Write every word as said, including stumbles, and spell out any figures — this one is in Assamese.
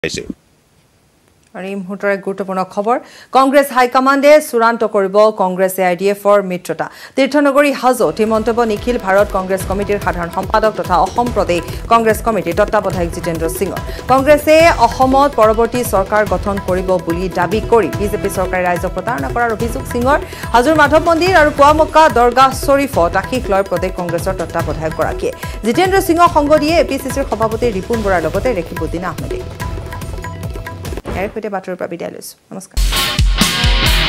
পাইছে আৰু এই মুহূৰ্তৰ এক গুৰুত্বপূৰ্ণ খবৰ কংগ্ৰেছ হাইকমাণ্ডে চূড়ান্ত কৰিব কংগ্ৰেছ-A I U D F-ৰ মিত্ৰতা তীৰ্থনগৰী হাজত এই মন্তব্য নিখিল ভাৰত কংগ্ৰেছ কমিটিৰ সাধাৰণ সম্পাদক তথা অসম প্ৰদেশ কংগ্ৰেছ কমিটিৰ তত্ত্বাৱধায়ক জিতেন্দ্ৰ সিঙৰ কংগ্ৰেছে অসমত পৰৱৰ্তী চৰকাৰ গঠন কৰিব বুলি দাবী কৰি বিজেপি চৰকাৰে ৰাজ্যক প্ৰতাৰণা কৰাৰ অভিযোগ সিঙৰ হাজোৰ মাধৱ মন্দিৰ আৰু পুৱামক্কা দৰগাহ শৰীফত আশীষ লয় প্ৰদেশ কংগ্ৰেছৰ তত্ত্বাৱধায়ক গৰাকীয়ে জিতেন্দ্ৰ সিঙক সংগ দিয়ে A P C C ৰ সভাপতি ৰিপুন বৰাৰ লগতে ৰেখিবুদ্দিন আহমেদে ইয়াৰ সৈতে বাতৰিৰ পৰা বিদায় লৈছো নমস্কাৰ